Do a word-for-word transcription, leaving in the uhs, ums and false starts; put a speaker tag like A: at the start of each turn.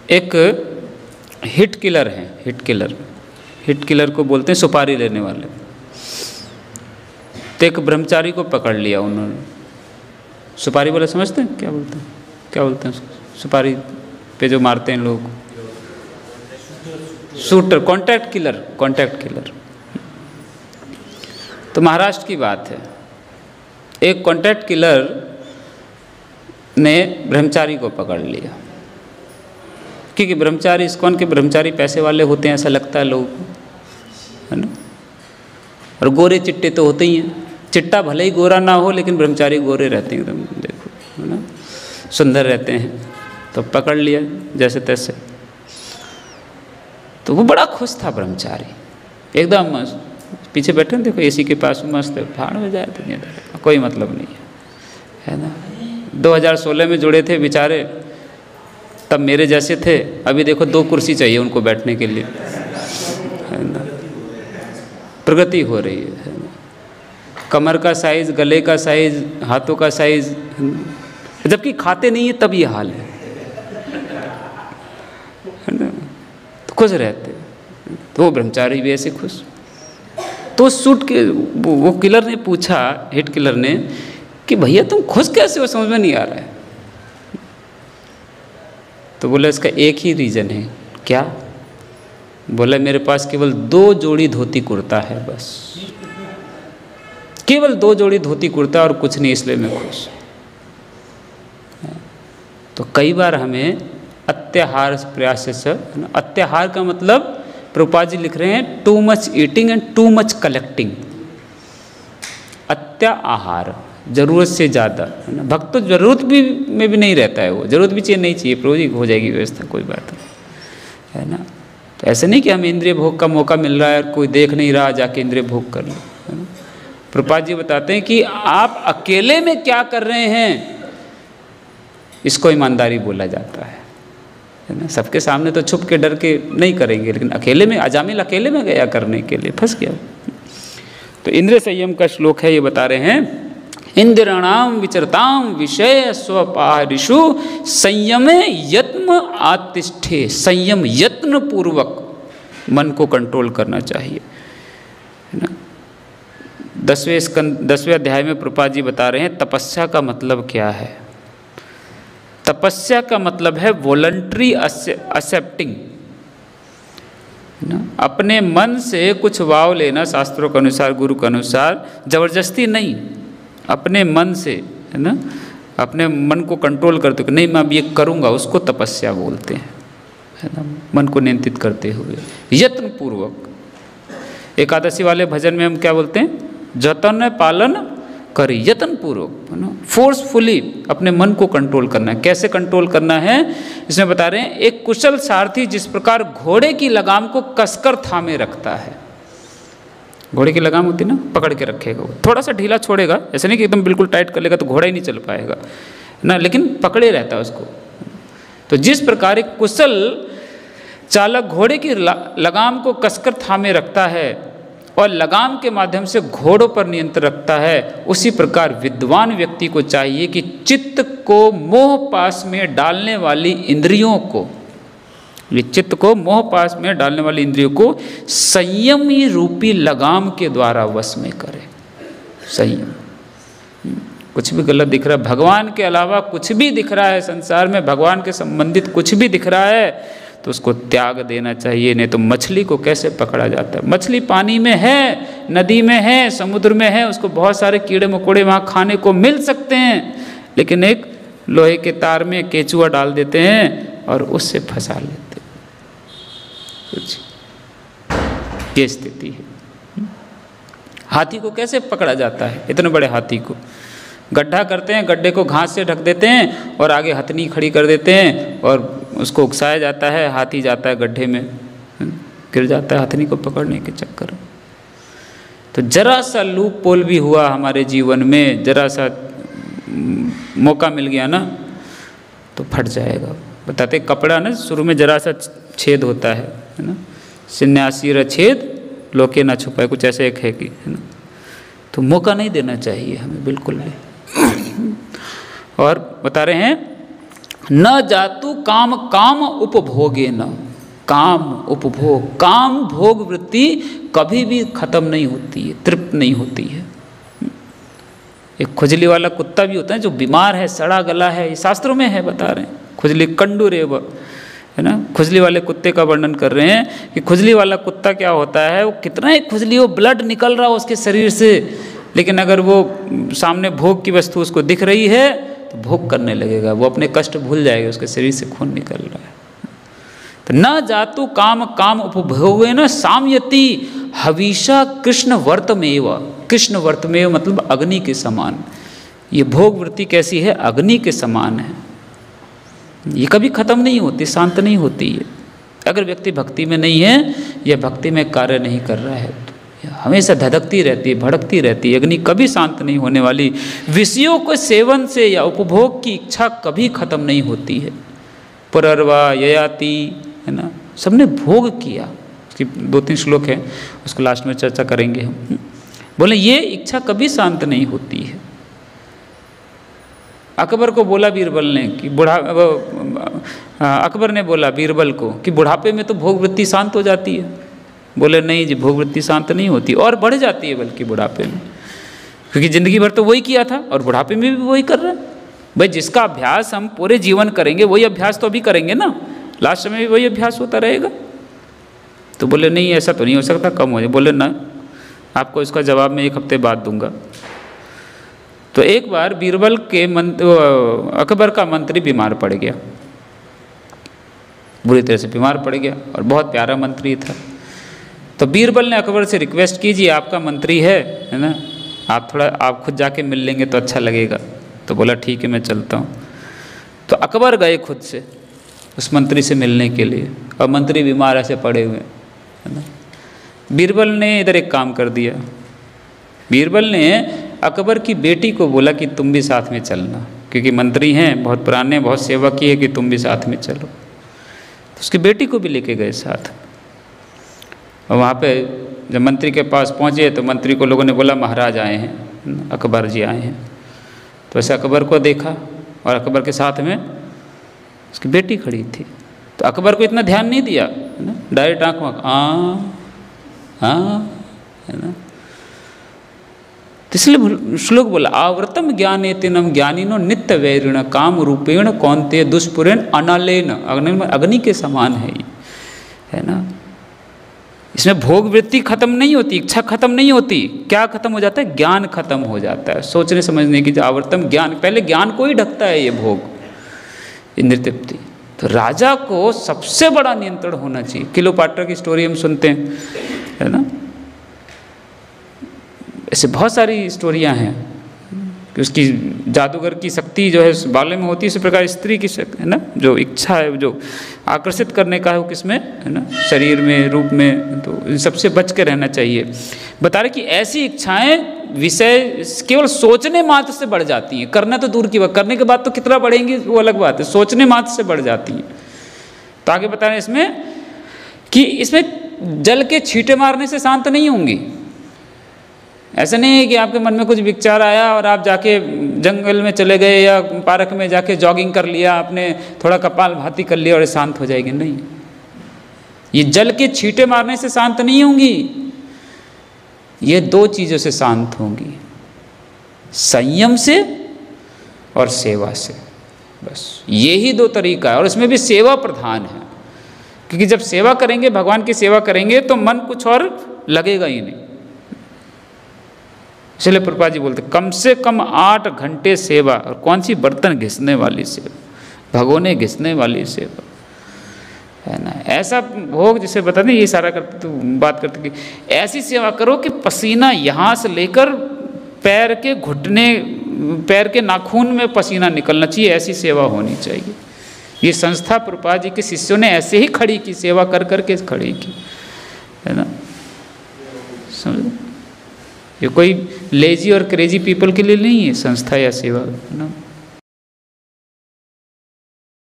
A: एक hit killer हैं, hit killer, hit killer को बोलते हैं सुपारी लेने वाले। तो एक ब्रह्मचारी को पकड़ लिया उन्होंने। सुपारी वाला समझते हैं क्या बोलते हैं, क्या बोलते हैं उसको, सुपारी पे जो मारते हैं लोग, shooter, contract killer, contract killer. तो महाराष्ट्र की बात है, एक कॉन्ट्रैक्ट किलर ने ब्रह्मचारी को पकड़ लिया, क्योंकि ब्रह्मचारी, इस्कॉन के ब्रह्मचारी पैसे वाले होते हैं ऐसा लगता है लोगों को, है ना। और गोरे चिट्टे तो होते ही हैं, चिट्टा भले ही गोरा ना हो लेकिन ब्रह्मचारी गोरे रहते हैं एकदम, देखो, है ना, सुंदर रहते हैं। तो पकड़ लिया जैसे तैसे। तो वो बड़ा खुश था ब्रह्मचारी, एकदम मस्त, पीछे बैठे देखो एसी के पास मस्त है, भाड़ में जाए तो कोई मतलब नहीं है, है ना। दो हज़ार सोलह में जुड़े थे बेचारे, तब मेरे जैसे थे, अभी देखो दो कुर्सी चाहिए उनको बैठने के लिए, है ना। प्रगति हो रही है, है ना? कमर का साइज, गले का साइज, हाथों का साइज, जबकि खाते नहीं है तब ये हाल है, है ना। तो खुश रहते, तो वो ब्रह्मचारी भी ऐसे खुश। तो सूट के वो, वो किलर ने पूछा, हिट किलर ने, कि भैया तुम खुश कैसे हो, समझ में नहीं आ रहा है। तो बोला इसका एक ही रीज़न है। क्या? बोला मेरे पास केवल दो जोड़ी धोती कुर्ता है, बस केवल दो जोड़ी धोती कुर्ता और कुछ नहीं, इसलिए मैं खुश। तो कई बार हमें अत्याहार प्रयास से, अत्याहार का मतलब प्रभुपाद जी लिख रहे हैं too much eating and too much collecting. अत्या आहार, जरूरत से ज़्यादा, है ना। भक्त तो जरूरत भी में भी नहीं रहता है, वो जरूरत भी चाहिए नहीं चाहिए, प्रभु जी हो जाएगी व्यवस्था, कोई बात नहीं, है ना। तो ऐसे नहीं कि हमें इंद्रिय भोग का मौका मिल रहा है और कोई देख नहीं रहा, जाके इंद्रिय भोग कर लो, है ना। प्रभुपाद जी बताते हैं कि आप अकेले में क्या कर रहे हैं, इसको ईमानदारी बोला जाता है, है ना। सबके सामने तो छुप के डर के नहीं करेंगे, लेकिन अकेले में, अजामिल अकेले में गया करने के लिए, फंस गया। तो इंद्रिय संयम का श्लोक है, ये बता रहे हैं इंद्रियाणाम विचरताम विषय स्वपारिषु संयमे यत्न आतिष्ठे। संयम, यत्न पूर्वक मन को कंट्रोल करना चाहिए, है ना। दसवें स्कंद, दसवें अध्याय में प्रभुपाद जी बता रहे हैं तपस्या का मतलब क्या है। तपस्या का मतलब है वॉलंटरी एक्सेप्टिंग, ना, अपने मन से कुछ वाव लेना, शास्त्रों के अनुसार, गुरु के अनुसार, जबरदस्ती नहीं, अपने मन से, है ना, अपने मन को कंट्रोल करते हुए, नहीं मैं अब ये करूँगा, उसको तपस्या बोलते हैं, है ना। मन को नियंत्रित करते हुए यत्न पूर्वक। एकादशी वाले भजन में हम क्या बोलते हैं, जतन पालन करी, यत्न पूर्वक, है ना, फोर्सफुली अपने मन को कंट्रोल करना है। कैसे कंट्रोल करना है इसमें बता रहे हैं, एक कुशल सारथी जिस प्रकार घोड़े की लगाम को कसकर थामे रखता है। घोड़े की लगाम होती है ना, पकड़ के रखेगा, वो थोड़ा सा ढीला छोड़ेगा, ऐसे नहीं कि एकदम बिल्कुल टाइट कर लेगा तो घोड़ा ही नहीं चल पाएगा ना, लेकिन पकड़े रहता है उसको। तो जिस प्रकार एक कुशल चालक घोड़े की लगाम को कसकर थामे रखता है और लगाम के माध्यम से घोड़ों पर नियंत्रण रखता है, उसी प्रकार विद्वान व्यक्ति को चाहिए कि चित्त को मोह पास में डालने वाली इंद्रियों को, ये चित्त को मोह पास में डालने वाली इंद्रियों को संयमी रूपी लगाम के द्वारा वश में करे। संयम, कुछ भी गलत दिख रहा है, भगवान के अलावा कुछ भी दिख रहा है संसार में, भगवान के संबंधित कुछ भी दिख रहा है तो उसको त्याग देना चाहिए। नहीं तो मछली को कैसे पकड़ा जाता है, मछली पानी में है, नदी में है, समुद्र में है, उसको बहुत सारे कीड़े मकोड़े वहाँ खाने को मिल सकते हैं, लेकिन एक लोहे के तार में केचुआ डाल देते हैं और उससे फंसा लेते हैं। कुछ ये स्थिति है। हाथी को कैसे पकड़ा जाता है, इतने बड़े हाथी को गड्ढा करते हैं, गड्ढे को घास से ढक देते हैं और आगे हथनी खड़ी कर देते हैं और उसको उकसाया जाता है, हाथी जाता है गड्ढे में, गिर जाता है हथनी को पकड़ने के चक्कर में। तो जरा सा लूप पोल भी हुआ हमारे जीवन में, जरा सा मौका मिल गया ना तो फट जाएगा। बताते कपड़ा ना शुरू में जरा सा छेद होता है, है ना, सन्यासी रछेद लोके ना छुपाए, कुछ ऐसे एक है कि, है ना। तो मौका नहीं देना चाहिए हमें बिल्कुल भी। और बता रहे हैं न जातु काम काम उपभोगे न, काम उपभोग, काम भोग वृत्ति कभी भी खत्म नहीं होती है, तृप्त नहीं होती है। एक खुजली वाला कुत्ता भी होता है जो बीमार है, सड़ा गला है, ये शास्त्रों में है, बता रहे हैं, खुजली कंडूरेव, है ना। खुजली वाले कुत्ते का वर्णन कर रहे हैं कि खुजली वाला कुत्ता क्या होता है, वो कितना ही खुजली हो, ब्लड निकल रहा हो उसके शरीर से, लेकिन अगर वो सामने भोग की वस्तु उसको दिख रही है तो भोग करने लगेगा, वो अपने कष्ट भूल जाएगा, उसके शरीर से खून निकल रहा है। तो न जातु काम काम उपभोगे न साम्यति हविषा कृष्ण वर्तमेव, कृष्ण वर्तमेव मतलब अग्नि के समान। ये भोग वृत्ति कैसी है, अग्नि के समान है, ये कभी खत्म नहीं होती, शांत नहीं होती है। अगर व्यक्ति भक्ति में नहीं है या भक्ति में कार्य नहीं कर रहा है तो हमेशा धधकती रहती है, भड़कती रहती है, अग्नि कभी शांत नहीं होने वाली। विषयों के सेवन से या उपभोग की इच्छा कभी खत्म नहीं होती है। पुरर्वा ययाति, है ना, सबने भोग किया, उसकी दो तीन श्लोक हैं, उसको लास्ट में चर्चा करेंगे हम। बोले ये इच्छा कभी शांत नहीं होती है। अकबर को बोला बीरबल ने कि बुढ़ा अकबर ने बोला बीरबल को कि बुढ़ापे में तो भोग वृत्ति शांत हो जाती है। बोले नहीं जी, भोग वृत्ति शांत नहीं होती, और बढ़ जाती है बल्कि बुढ़ापे में, क्योंकि जिंदगी भर तो वही किया था और बुढ़ापे में भी वही कर रहा है। भाई जिसका अभ्यास हम पूरे जीवन करेंगे वही अभ्यास तो अभी करेंगे ना, लास्ट में भी वही अभ्यास होता रहेगा। तो बोले नहीं ऐसा तो नहीं हो सकता, कम हो जाए। बोले ना, आपको इसका जवाब मैं एक हफ्ते बाद दूंगा। तो एक बार बीरबल के मंत्री, अकबर का मंत्री बीमार पड़ गया, बुरी तरह से बीमार पड़ गया, और बहुत प्यारा मंत्री था। तो बीरबल ने अकबर से रिक्वेस्ट की, जी आपका मंत्री है है ना, आप थोड़ा आप खुद जाके मिल लेंगे तो अच्छा लगेगा। तो बोला ठीक है मैं चलता हूँ। तो अकबर गए खुद से उस मंत्री से मिलने के लिए, और मंत्री बीमार ऐसे पड़े हुए, है ना। बीरबल ने इधर एक काम कर दिया, बीरबल ने अकबर की बेटी को बोला कि तुम भी साथ में चलना, क्योंकि मंत्री हैं, बहुत पुराने, बहुत सेवा की है, कि तुम भी साथ में चलो। तो उसकी बेटी को भी लेके गए साथ। और वहाँ पे जब मंत्री के पास पहुँचे तो मंत्री को लोगों ने बोला महाराज आए हैं, अकबर जी आए हैं। तो ऐसे अकबर को देखा, और अकबर के साथ में उसकी बेटी खड़ी थी। तो अकबर को इतना ध्यान नहीं दिया, है ना, डायरेक्ट आँख में हाँ हाँ, है ना। इसलिए श्लोक बोला आवृतम ज्ञानेतिनम ज्ञानिनो नित्य वैरिण काम रूपेण कौन्ते दुष्पुरेण अनलेन, अग्नि के समान है ये, है ना। इसमें भोग वृत्ति खत्म नहीं होती, इच्छा खत्म नहीं होती, क्या खत्म हो जाता है, ज्ञान खत्म हो जाता है, सोचने समझने की जो आवृतम ज्ञान, पहले ज्ञान को ही ढकता है ये भोग, इंद्रिय तृप्ति। तो राजा को सबसे बड़ा नियंत्रण होना चाहिए। क्लियोपाट्रा की स्टोरी हम सुनते हैं, है ना, ऐसे बहुत सारी स्टोरियां हैं कि उसकी जादूगर की शक्ति जो है बाले में होती है, इसी प्रकार स्त्री की शक्ति, है ना, जो इच्छा है, जो आकर्षित करने का है, वो किसमें, है ना, शरीर में, रूप में। तो इन सबसे बच के रहना चाहिए। बता रहे कि ऐसी इच्छाएं विषय केवल सोचने मात्र से बढ़ जाती हैं, करना तो दूर की बात, करने के बाद तो कितना बढ़ेंगी वो अलग बात है, सोचने मात्र से बढ़ जाती हैं। तो आगे बता रहे हैं इसमें कि इसमें जल के छींटे मारने से शांत नहीं होंगी। ऐसा नहीं है कि आपके मन में कुछ विचार आया और आप जाके जंगल में चले गए या पार्क में जाके जॉगिंग कर लिया, आपने थोड़ा कपालभाति कर लिया और शांत हो जाएगी, नहीं। ये जल के छींटे मारने से शांत नहीं होंगी, ये दो चीज़ों से शांत होंगी, संयम से और सेवा से। बस यही दो तरीका है, और इसमें भी सेवा प्रधान है, क्योंकि जब सेवा करेंगे, भगवान की सेवा करेंगे, तो मन कुछ और लगेगा ही नहीं। इसलिए प्रभुपाद जी बोलते कम से कम आठ घंटे सेवा, और कौन सी, बर्तन घिसने वाली सेवा, भगोने घिसने वाली सेवा, है ना। ऐसा भोग जिसे बता दें, ये सारा करते तो बात करते कि ऐसी सेवा करो कि पसीना यहाँ से लेकर पैर के घुटने, पैर के नाखून में पसीना निकलना चाहिए, ऐसी सेवा होनी चाहिए। ये संस्था प्रभुपाद जी के शिष्यों ने ऐसे ही खड़ी की, सेवा कर करके खड़ी की, है ना, समझ। ये कोई लेजी और क्रेजी पीपल के लिए नहीं है संस्था या सेवा, है ना।